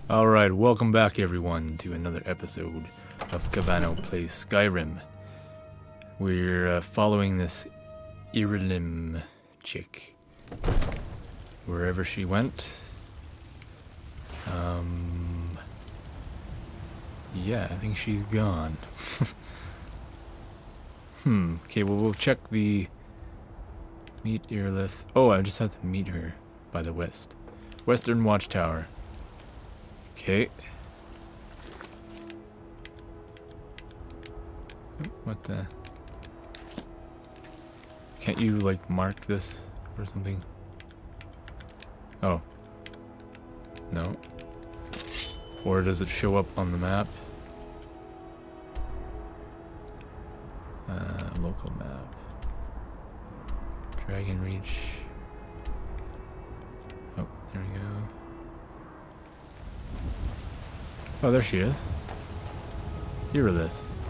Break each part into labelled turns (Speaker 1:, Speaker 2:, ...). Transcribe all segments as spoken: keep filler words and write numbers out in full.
Speaker 1: Alright, welcome back everyone to another episode of Cabano Plays Skyrim. We're uh, following this Irilim chick. Wherever she went. Um... Yeah, I think she's gone. hmm, okay, well we'll check the... Meet Irilith. Oh, I just have to meet her by the west. Western Watchtower. Okay. What the? Can't you like mark this or something? Oh. No. Or does it show up on the map? Uh, local map. Dragon Reach. Oh, there we go. Oh, there she is. Irilith.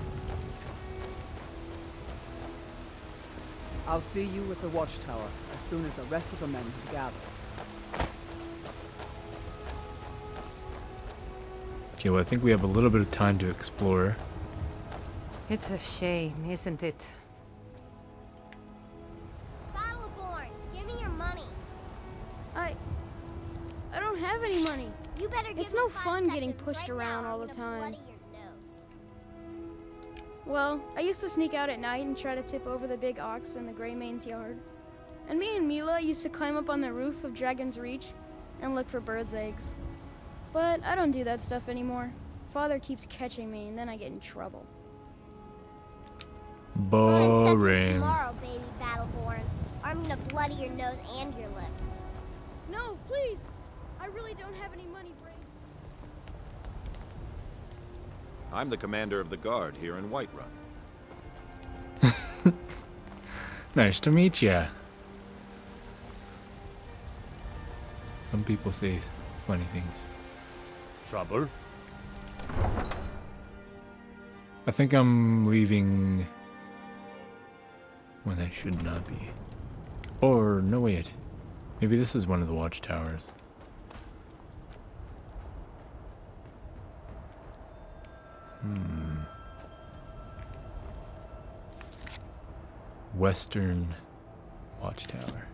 Speaker 2: I'll see you at the watchtower as soon as the rest of the men have gathered.
Speaker 1: Okay, well I think we have a little bit of time to explore.
Speaker 3: It's a shame, isn't it?
Speaker 4: Battleborn, give me your money.
Speaker 5: I... I don't have any money.
Speaker 4: You better give
Speaker 5: It's
Speaker 4: me
Speaker 5: no
Speaker 4: five
Speaker 5: fun getting
Speaker 4: seconds.
Speaker 5: pushed
Speaker 4: Right
Speaker 5: around
Speaker 4: now,
Speaker 5: all
Speaker 4: I'm
Speaker 5: the
Speaker 4: gonna
Speaker 5: time.
Speaker 4: bloody your nose.
Speaker 5: Well, I used to sneak out at night and try to tip over the big ox in the Greymane's yard. And me and Mila used to climb up on the roof of Dragon's Reach and look for birds' eggs. But I don't do that stuff anymore. Father keeps catching me and then I get in trouble.
Speaker 4: Well, except for
Speaker 1: Boring.
Speaker 4: tomorrow, baby Battleborn. Or I'm gonna bloody your nose and your lip.
Speaker 5: No, please! I really don't have any money, Brain.
Speaker 6: I'm the commander of the guard here in Whiterun.
Speaker 1: Nice to meet ya. Some people say funny things.
Speaker 6: Trouble?
Speaker 1: I think I'm leaving when I should not be. Or, no wait. Maybe this is one of the watchtowers. Hmm. Western Watchtower.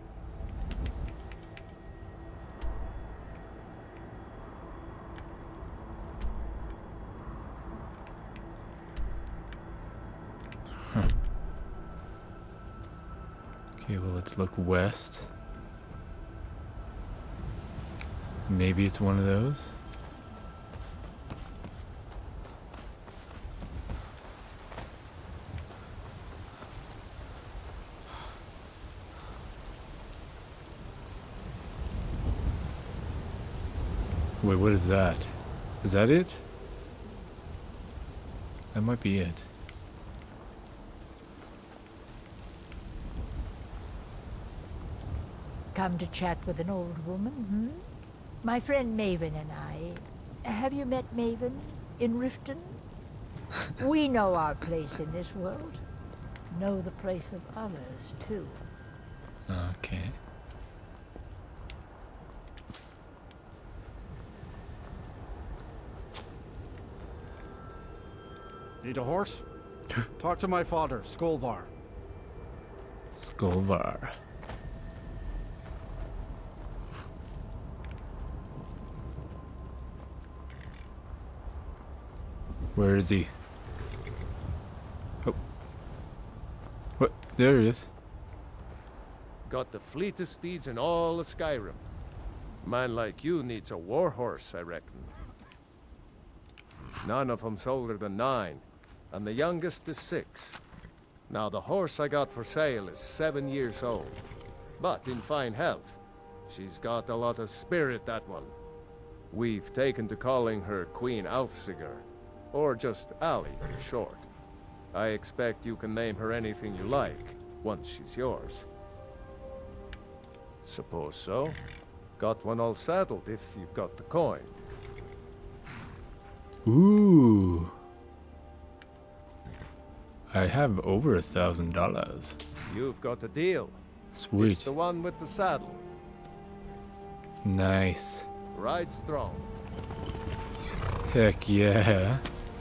Speaker 1: Huh. Okay, well let's look west. Maybe it's one of those. Wait, what is that? Is that it? That might be it.
Speaker 7: Come to chat with an old woman, hmm? My friend Maven and I. Have you met Maven in Riften? We know our place in this world. Know the place of others, too.
Speaker 1: Okay.
Speaker 8: Need a horse? Talk to my father, Skolvar.
Speaker 1: Skolvar. Where is he? Oh. What? There he is.
Speaker 9: Got the fleetest steeds in all of Skyrim. Man like you needs a war horse, I reckon. None of them's older than nine, and the youngest is six. Now the horse I got for sale is seven years old, but in fine health. She's got a lot of spirit, that one. We've taken to calling her Queen Aufsiger, or just Ali for short. I expect you can name her anything you like, once she's yours. Suppose so. Got one all saddled if you've got the coin.
Speaker 1: Ooh. I have over a thousand dollars.
Speaker 9: You've got a deal.
Speaker 1: Sweet.
Speaker 9: It's the one with the saddle.
Speaker 1: Nice.
Speaker 9: Ride strong.
Speaker 1: Heck yeah.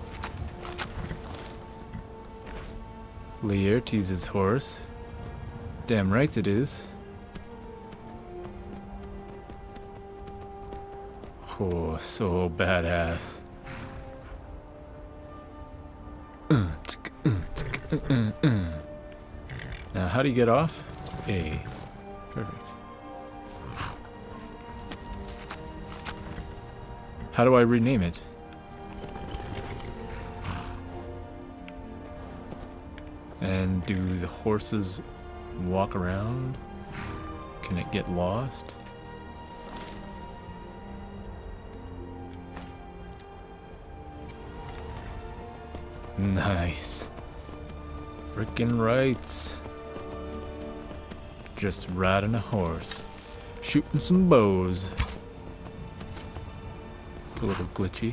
Speaker 1: Laertes' horse. Damn right it is. Oh, so badass. Now, how do you get off? A. Perfect. How do I rename it? And do the horses walk around? Can it get lost? Nice. Frickin' rights. Just riding a horse. Shooting some bows. It's a little glitchy.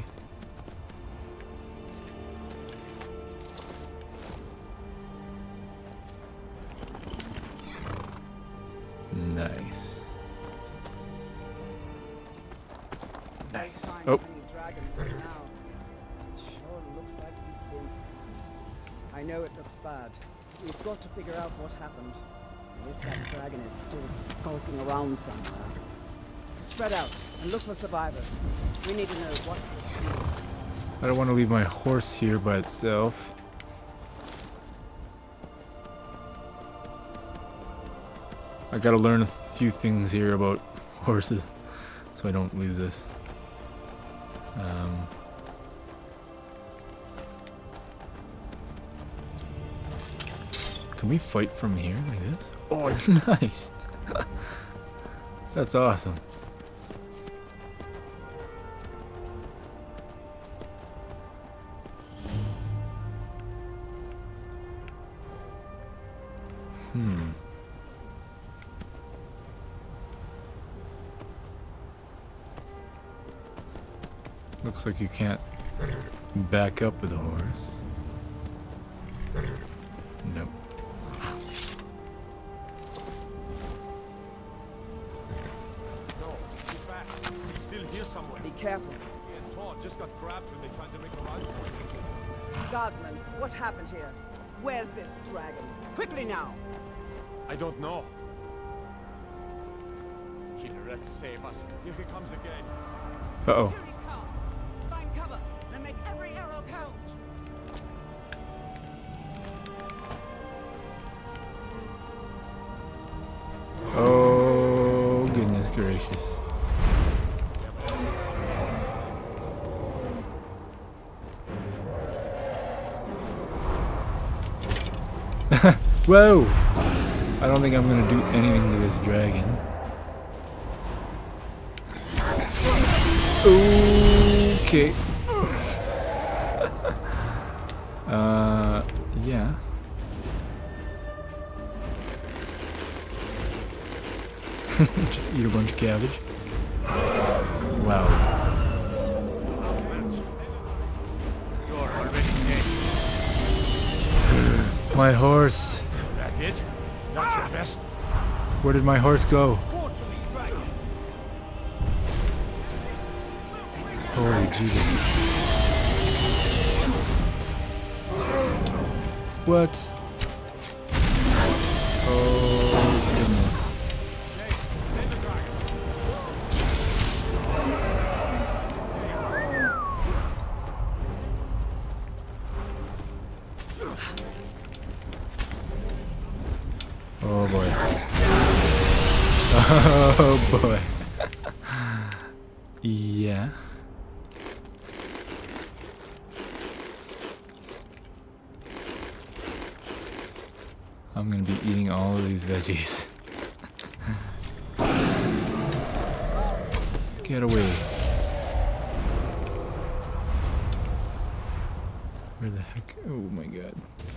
Speaker 1: Nice. Nice. Oh.
Speaker 2: I know it looks bad. We've got to figure out what happened. And if that dragon is still skulking around somewhere. Spread out and look for survivors. We need to know what we're doing.
Speaker 1: I don't want to leave my horse here by itself. I gotta learn a few things here about horses so I don't lose this. Um... Can we fight from here like this? Oh, nice! That's awesome. Hmm. Looks like you can't back up with a horse. Nope.
Speaker 2: Be careful.
Speaker 6: Just got grabbed when they tried to make a run for it.
Speaker 2: Guardsman, what happened here? Where's this dragon? Quickly now!
Speaker 6: I don't know. Killer, save us. Here he comes again.
Speaker 1: Uh-oh.
Speaker 2: Here he comes. Find cover and make every arrow count.
Speaker 1: Oh, goodness gracious. Whoa! I don't think I'm gonna do anything to this dragon. Okay. uh, yeah. Just eat a bunch of cabbage. Wow.
Speaker 6: You're already dead.
Speaker 1: My horse.
Speaker 6: That it? That's your best?
Speaker 1: Where did my horse go? Holy Jesus. What? Oh goodness. Oh boy. Oh boy. Yeah. I'm gonna be eating all of these veggies. Get away. Where the heck? Oh my god.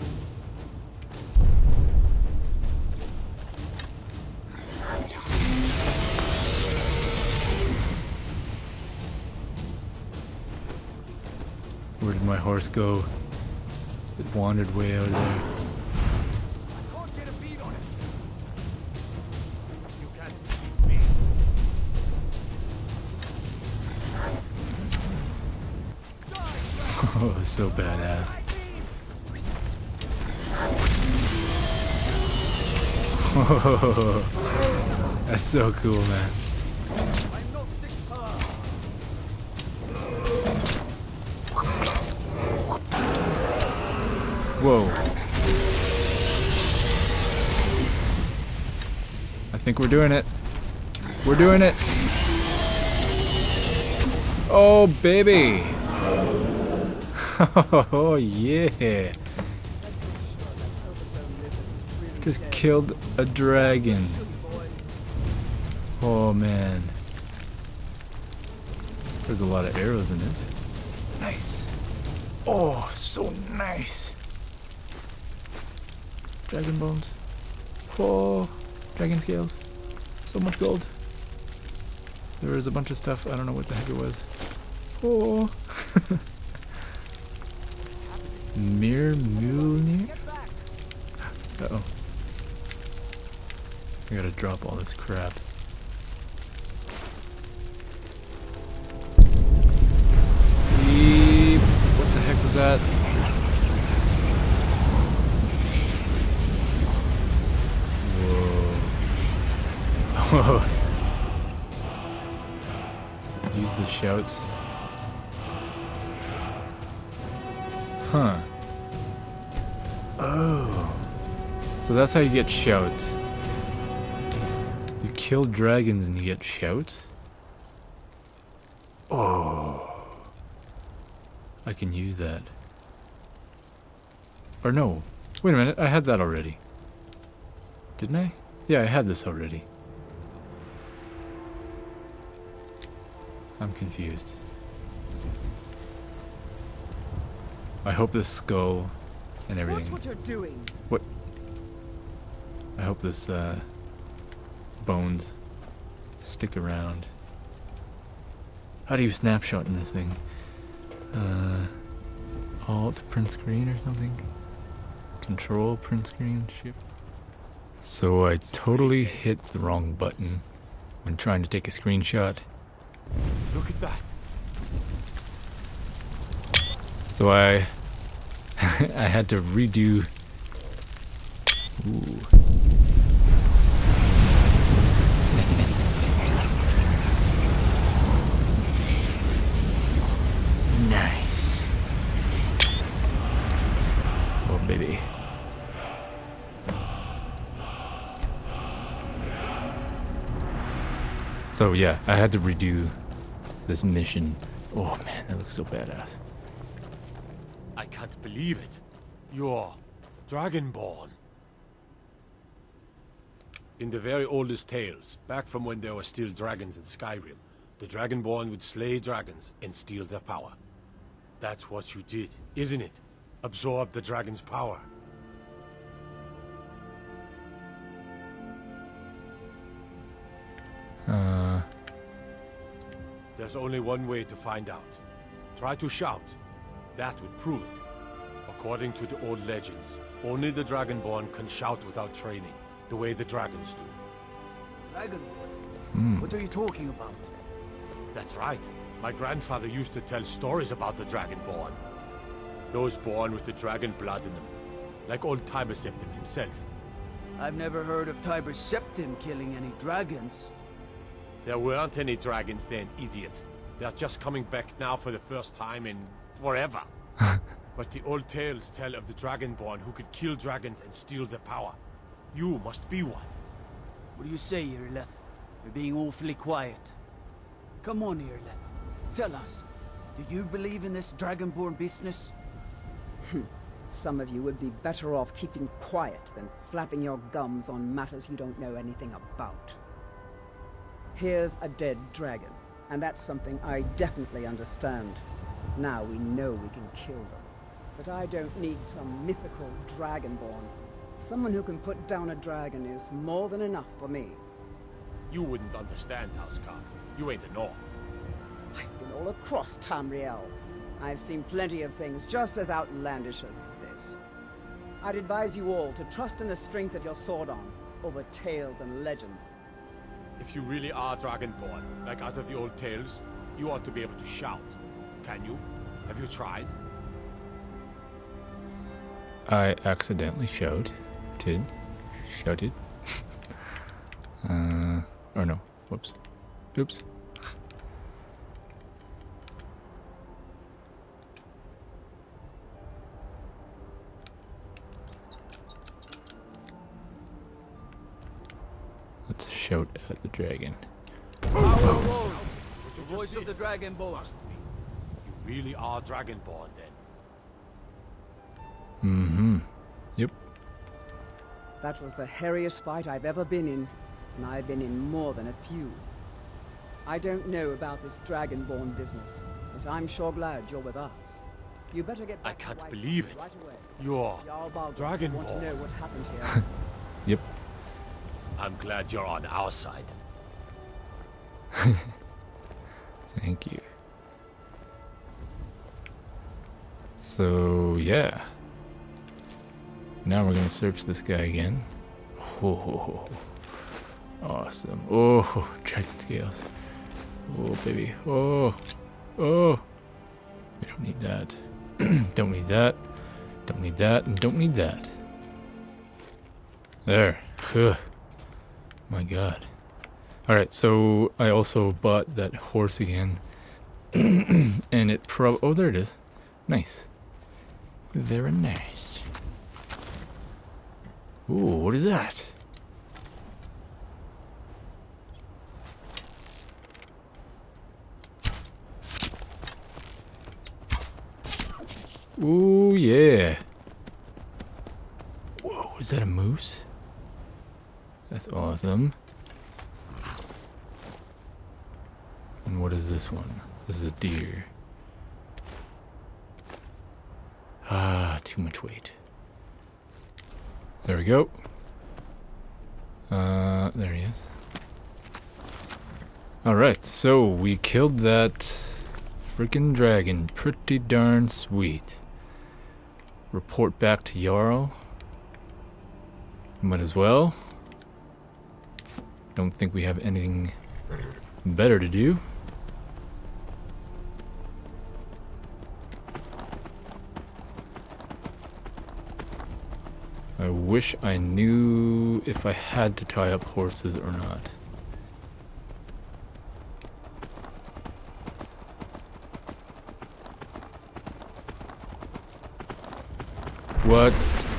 Speaker 1: Where did my horse go? It wandered way out of there. Oh, so badass. Oh, that's so cool, man. Whoa. I think we're doing it. We're doing it. Oh, baby. Oh, yeah. Just killed a dragon. Oh, man. There's a lot of arrows in it. Nice. Oh, so nice. Dragon bones. Oh, dragon scales. So much gold. There was a bunch of stuff. I don't know what the heck it was. Oh. Mir Mjolnir? Uh oh. I gotta drop all this crap. Beep. What the heck was that? Whoa. Use the shouts. Huh. Oh. So that's how you get shouts. You kill dragons and you get shouts? Oh. I can use that. Or no. Wait a minute, I had that already. Didn't I? Yeah, I had this already. I'm confused. I hope this skull and everything.
Speaker 2: Watch what you're doing.
Speaker 1: What? I hope this uh, bones stick around. How do you snapshot in this thing? Uh, Alt print screen or something? Control print screen? Shift. So I totally hit the wrong button when trying to take a screenshot.
Speaker 6: Look at that.
Speaker 1: So I I had to redo. Ooh. Nice. Oh baby. So yeah, I had to redo this mission. Oh man, that looks so badass.
Speaker 10: I can't believe it. You're Dragonborn.
Speaker 6: In the very oldest tales, back from when there were still dragons in Skyrim, the Dragonborn would slay dragons and steal their power. That's what you did, isn't it? Absorb the dragon's power.
Speaker 1: Uh...
Speaker 6: There's only one way to find out. Try to shout. That would prove it. According to the old legends, only the Dragonborn can shout without training, the way the dragons do.
Speaker 10: Dragonborn?
Speaker 1: Mm.
Speaker 10: What are you talking about?
Speaker 6: That's right. My grandfather used to tell stories about the Dragonborn. Those born with the dragon blood in them. Like old Tiber Septim himself.
Speaker 10: I've never heard of Tiber Septim killing any dragons.
Speaker 6: There weren't any dragons then, idiot. They're just coming back now for the first time in forever. But the old tales tell of the Dragonborn who could kill dragons and steal their power. You must be one.
Speaker 10: What do you say, Irileth? You're being awfully quiet. Come on, Irileth. Tell us. Do you believe in this Dragonborn business?
Speaker 2: Some of you would be better off keeping quiet than flapping your gums on matters you don't know anything about. Here's a dead dragon, and that's something I definitely understand. Now we know we can kill them. But I don't need some mythical Dragonborn. Someone who can put down a dragon is more than enough for me.
Speaker 6: You wouldn't understand, Housecarl. You ain't a North.
Speaker 2: I've been all across Tamriel. I've seen plenty of things just as outlandish as this. I'd advise you all to trust in the strength of your sword arm over tales and legends.
Speaker 6: If you really are Dragonborn, like out of the old tales, you ought to be able to shout. Can you? Have you tried?
Speaker 1: I accidentally shouted. Shouted. uh, or no. Whoops. Oops. Let's shout at the dragon.
Speaker 10: Whoa. The voice of the Dragonborn.
Speaker 6: You really are Dragonborn then?
Speaker 1: Mm-hmm. Yep.
Speaker 2: That was the hairiest fight I've ever been in, and I've been in more than a few. I don't know about this Dragonborn business, but I'm sure glad you're with us. You better get back
Speaker 6: I can't
Speaker 2: to White
Speaker 6: believe
Speaker 2: Cliffs
Speaker 6: it.
Speaker 2: Right away.
Speaker 6: You're
Speaker 2: Jarl Balgruuf
Speaker 6: Dragonborn.
Speaker 2: want to know what happened here.
Speaker 1: Yep.
Speaker 6: I'm glad you're on our side.
Speaker 1: Thank you. So, yeah. Now we're gonna search this guy again. Oh, awesome. Oh, dragon scales. Oh, baby. Oh, oh. We don't need that. Don't need that. Don't need that. And don't need that. There. Ugh. My god. Alright, so I also bought that horse again. And it prob- oh, there it is. Nice. Very nice. Ooh, what is that? Ooh, yeah. Whoa, is that a moose? That's awesome. And what is this one? This is a deer. Ah, too much weight. There we go. Uh, there he is. Alright, so we killed that freaking dragon. Pretty darn sweet. Report back to Jarl. Might as well. Don't think we have anything better to do. I wish I knew if I had to tie up horses or not. What?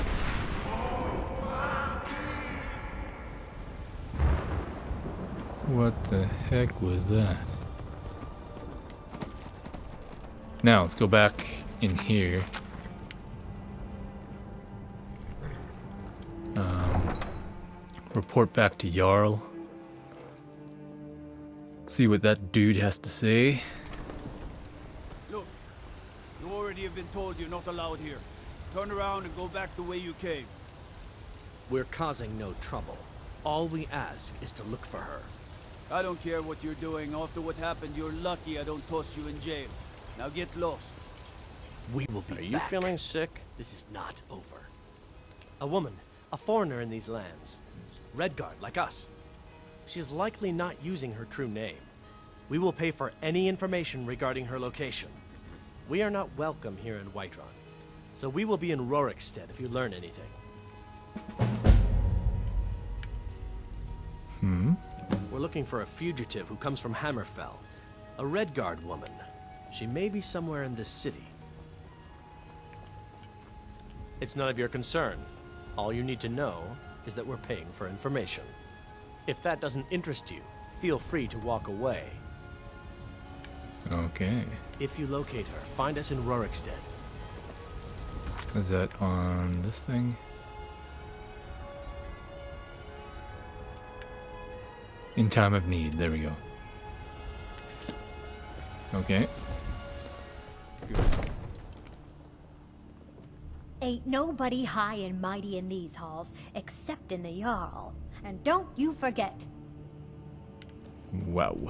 Speaker 1: What the heck was that? Now, let's go back in here. Um, report back to Jarl. See what that dude has to say.
Speaker 10: Look, you already have been told you're not allowed here. Turn around and go back the way you came.
Speaker 11: We're causing no trouble. All we ask is to look for her.
Speaker 10: I don't care what you're doing. After what happened, you're lucky I don't toss you in jail. Now get lost.
Speaker 11: We will be
Speaker 12: Are you
Speaker 11: back.
Speaker 12: feeling sick?
Speaker 11: This is not over.
Speaker 12: A woman, a foreigner in these lands. Redguard, like us. She is likely not using her true name. We will pay for any information regarding her location. We are not welcome here in Whiterun, so we will be in Rorikstead if you learn anything.
Speaker 1: Hmm?
Speaker 12: We're looking for a fugitive who comes from Hammerfell. A Redguard woman. She may be somewhere in this city. It's none of your concern. All you need to know is that we're paying for information. If that doesn't interest you, feel free to walk away.
Speaker 1: Okay.
Speaker 12: If you locate her, find us in Rorikstead.
Speaker 1: Is that on this thing? In time of need. There we go. Okay.
Speaker 13: Ain't nobody high and mighty in these halls, except in the Jarl. And don't you forget.
Speaker 1: Wow.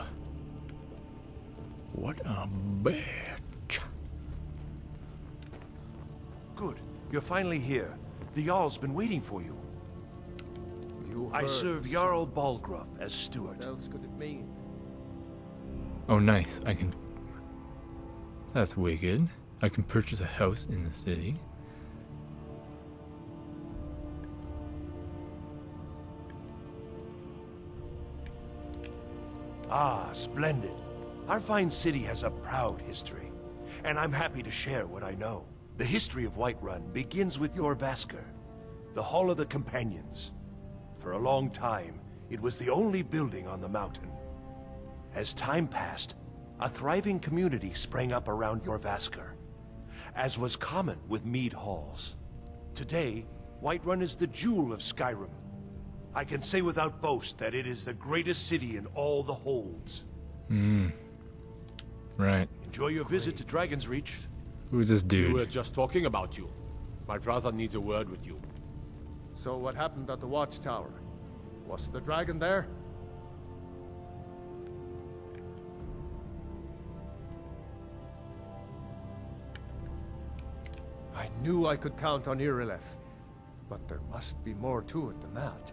Speaker 1: What a bitch.
Speaker 14: Good. You're finally here. The Jarl's been waiting for you.
Speaker 9: You
Speaker 14: I
Speaker 9: heard
Speaker 14: serve
Speaker 9: some-
Speaker 14: Jarl Balgruuf as steward.
Speaker 9: What else could it mean?
Speaker 1: Oh, nice. I can... That's wicked. I can purchase a house in the city.
Speaker 14: Ah, splendid. Our fine city has a proud history, and I'm happy to share what I know. The history of Whiterun begins with Jorrvaskr, the Hall of the Companions. For a long time, it was the only building on the mountain. As time passed, a thriving community sprang up around Jorrvaskr, as was common with Mead Halls. Today, Whiterun is the jewel of Skyrim. I can say without boast that it is the greatest city in all the holds.
Speaker 1: Hmm. Right.
Speaker 14: Enjoy your visit to Dragon's Reach.
Speaker 1: Who's this dude?
Speaker 6: We were just talking about you. My brother needs a word with you.
Speaker 9: So what happened at the Watchtower? Was the dragon there? I knew I could count on Irileth, but there must be more to it than that.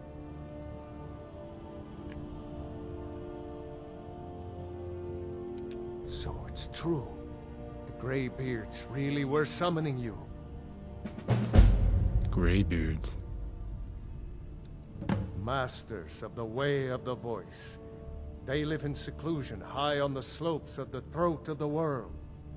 Speaker 9: So it's true. The Greybeards really were summoning you.
Speaker 1: Greybeards.
Speaker 9: Masters of the Way of the Voice. They live in seclusion high on the slopes of the throat of the world.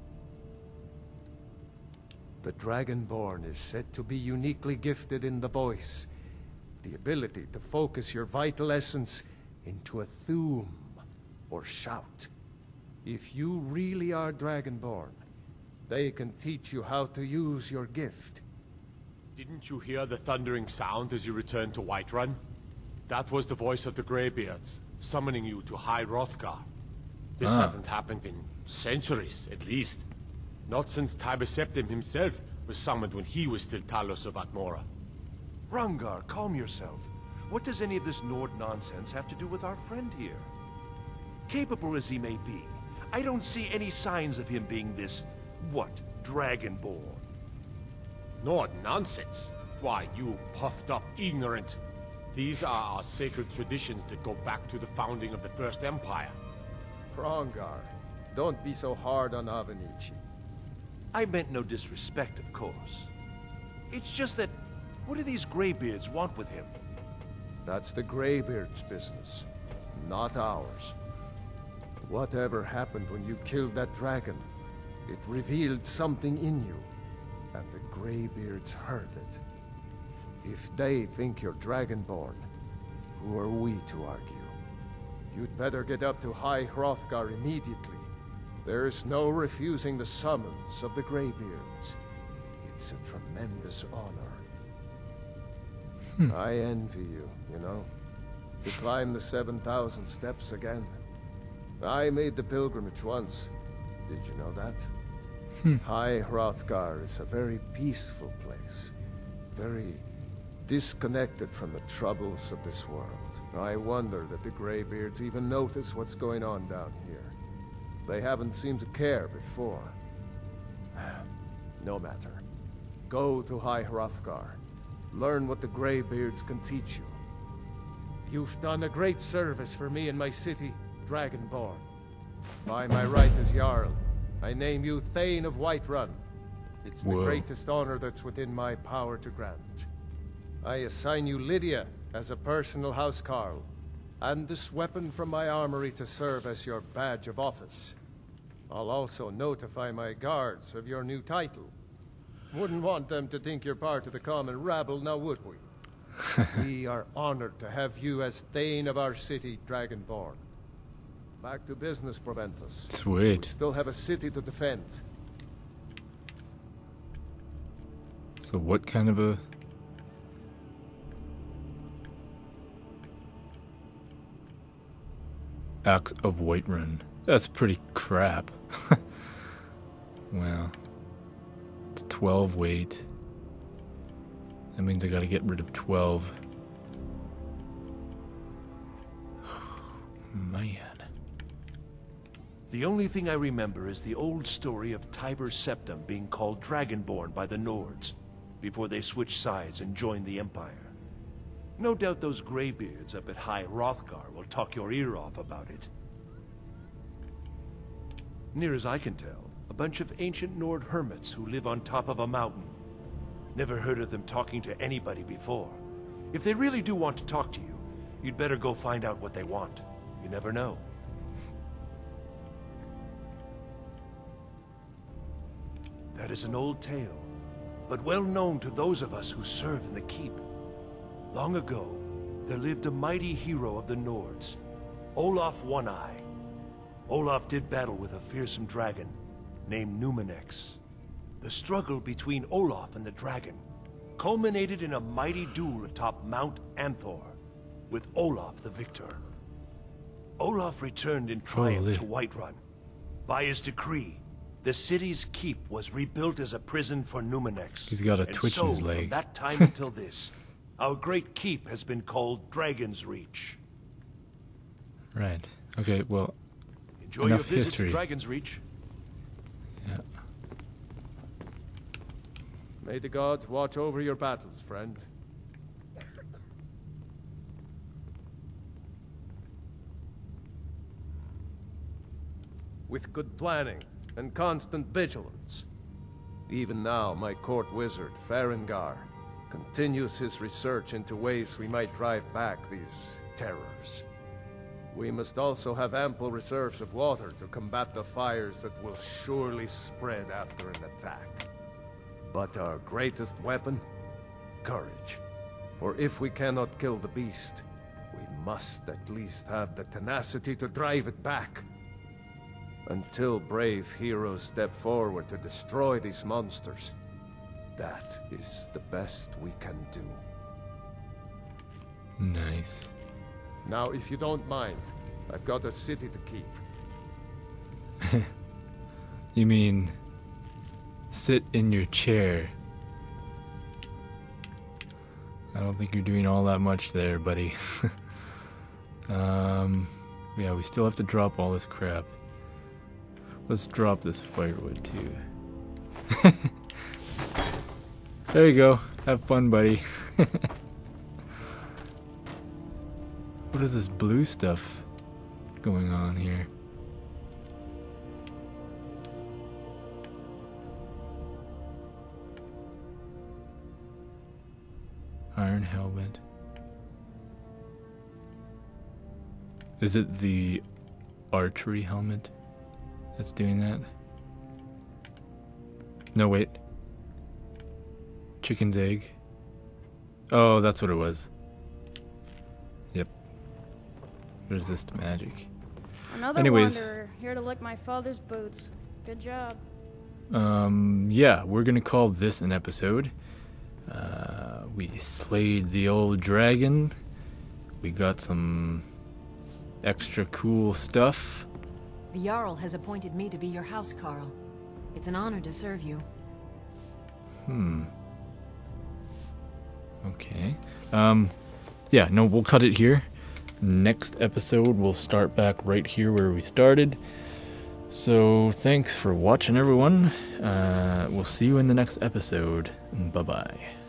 Speaker 9: The Dragonborn is said to be uniquely gifted in the voice, the ability to focus your vital essence into a thume, or shout. If you really are Dragonborn, they can teach you how to use your gift.
Speaker 6: Didn't you hear the thundering sound as you returned to Whiterun? That was the voice of the Greybeards, summoning you to High Hrothgar. This
Speaker 1: Ah.
Speaker 6: hasn't happened in centuries, at least. Not since Tiber Septim himself was summoned when he was still Talos of Atmora.
Speaker 14: Hrongar, calm yourself. What does any of this Nord nonsense have to do with our friend here? Capable as he may be, I don't see any signs of him being this, what, Dragonborn.
Speaker 6: Nord nonsense? Why, you puffed up ignorant. These are our sacred traditions that go back to the founding of the First Empire.
Speaker 9: Hrongar, don't be so hard on Avenici.
Speaker 14: I meant no disrespect, of course. It's just that, what do these Greybeards want with him?
Speaker 9: That's the Greybeards' business, not ours. Whatever happened when you killed that dragon, it revealed something in you, and the Greybeards heard it. If they think you're Dragonborn, who are we to argue? You'd better get up to High Hrothgar immediately. There's no refusing the summons of the Greybeards. It's a tremendous honor.
Speaker 1: Hmm.
Speaker 9: I envy you, you know. To climb the seven thousand steps again. I made the pilgrimage once. Did you know that?
Speaker 1: Hmm.
Speaker 9: High Hrothgar is a very peaceful place. Very disconnected from the troubles of this world. I wonder that the Greybeards even notice what's going on down here. They haven't seemed to care before. No matter. Go to High Hrothgar. Learn what the Greybeards can teach you. You've done a great service for me and my city, Dragonborn. By my right as Jarl, I name you Thane of Whiterun. It's the
Speaker 1: Whoa.
Speaker 9: greatest honor that's within my power to grant. I assign you Lydia as a personal housecarl, and this weapon from my armory to serve as your badge of office. I'll also notify my guards of your new title. Wouldn't want them to think you're part of the common rabble, now would we? We are honored to have you as Thane of our city, Dragonborn. Back to business, Proventus.
Speaker 1: Sweet.
Speaker 9: We still have a city to defend.
Speaker 1: So what kind of a... Axe of Whiterun. That's pretty crap. Wow. It's twelve weight. That means I gotta get rid of twelve. Man.
Speaker 14: The only thing I remember is the old story of Tiber Septim being called Dragonborn by the Nords, before they switched sides and joined the Empire. No doubt those Greybeards up at High Hrothgar will talk your ear off about it. Near as I can tell, a bunch of ancient Nord hermits who live on top of a mountain. Never heard of them talking to anybody before. If they really do want to talk to you, you'd better go find out what they want. You never know. That is an old tale, but well known to those of us who serve in the keep. Long ago, there lived a mighty hero of the Nords, Olaf One-Eye. Olaf did battle with a fearsome dragon named Numenex. The struggle between Olaf and the dragon culminated in a mighty duel atop Mount Anthor, with Olaf the victor. Olaf returned in triumph
Speaker 1: Holy.
Speaker 14: to Whiterun. By his decree, the city's keep was rebuilt as a prison for Numenex.
Speaker 1: He's got a
Speaker 14: and
Speaker 1: twitch
Speaker 14: so,
Speaker 1: in his
Speaker 14: from
Speaker 1: leg.
Speaker 14: that time until this, our great keep has been called Dragon's Reach.
Speaker 1: Right. Okay, well,
Speaker 14: Enjoy
Speaker 1: enough
Speaker 14: your visit
Speaker 1: history.
Speaker 14: to Dragon's Reach.
Speaker 1: Yeah.
Speaker 9: May the gods watch over your battles, friend. With good planning and constant vigilance. Even now, my court wizard, Farengar, continues his research into ways we might drive back these terrors. We must also have ample reserves of water to combat the fires that will surely spread after an attack. But our greatest weapon? Courage. For if we cannot kill the beast, we must at least have the tenacity to drive it back. Until brave heroes step forward to destroy these monsters, that is the best we can do.
Speaker 1: Nice.
Speaker 9: Now, if you don't mind, I've got a city to keep.
Speaker 1: You mean sit in your chair? I don't think you're doing all that much there, buddy. um, yeah, we still have to drop all this crap. Let's drop this firewood too. There you go. Have fun, buddy. What is this blue stuff going on here? Iron helmet. Is it the archery helmet that's doing that? No, wait. Chicken's egg. Oh, that's what it was. Yep. Resist magic.
Speaker 5: Another
Speaker 1: Anyways.
Speaker 5: wanderer here to lick my father's boots. Good job.
Speaker 1: Um, yeah, we're gonna call this an episode. Uh, we slayed the old dragon. We got some extra cool stuff.
Speaker 15: The Jarl has appointed me to be your housecarl. It's an honor to serve you.
Speaker 1: Hmm. Okay. Um, yeah, no, we'll cut it here. Next episode, we'll start back right here where we started. So, thanks for watching, everyone. Uh, we'll see you in the next episode. Bye-bye.